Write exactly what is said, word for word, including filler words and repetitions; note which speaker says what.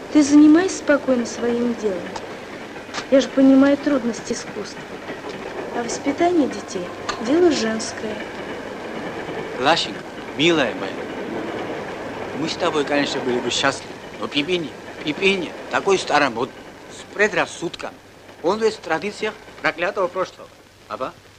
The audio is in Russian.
Speaker 1: Ты занимайся спокойно своим делом. Я же понимаю трудности искусства. А воспитание детей – дело женское.
Speaker 2: Глашенька, милая моя, мы с тобой, конечно, были бы счастливы, но Пипине, Пипине, такой старомод, с предрассудком. Он весь в традициях проклятого прошлого. Ага.